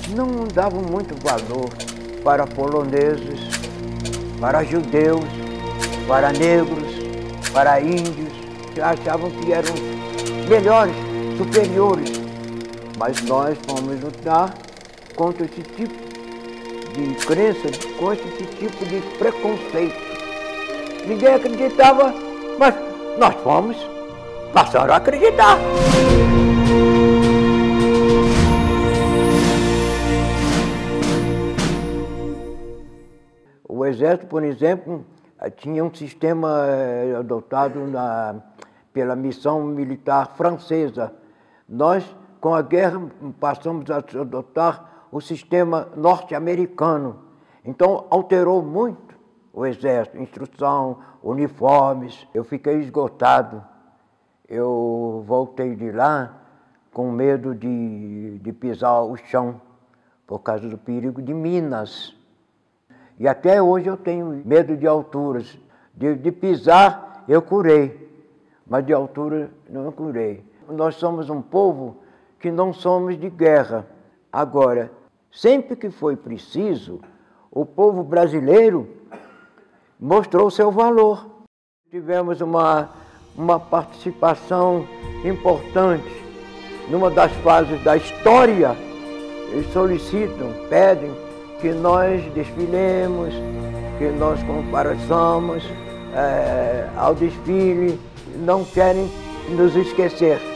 não davam muito valor para poloneses, para judeus, para negros, para índios, que achavam que eram melhores, superiores. Mas nós fomos lutar contra esse tipo de crença, contra esse tipo de preconceito. Ninguém acreditava, mas nós fomos, passaram a acreditar. O Exército, por exemplo, tinha um sistema adotado pela missão militar francesa. Nós, com a guerra, passamos a adotar o sistema norte-americano. Então, alterou muito o Exército, instrução, uniformes. Eu fiquei esgotado. Eu voltei de lá com medo de pisar o chão, por causa do perigo de minas. E até hoje eu tenho medo de alturas. De pisar, eu curei, mas de altura não curei. Nós somos um povo que não somos de guerra. Agora, sempre que foi preciso, o povo brasileiro mostrou seu valor. Tivemos uma participação importante numa das fases da história. Eles solicitam, pedem que nós desfilemos, que nós compareçamos ao desfile, não querem nos esquecer.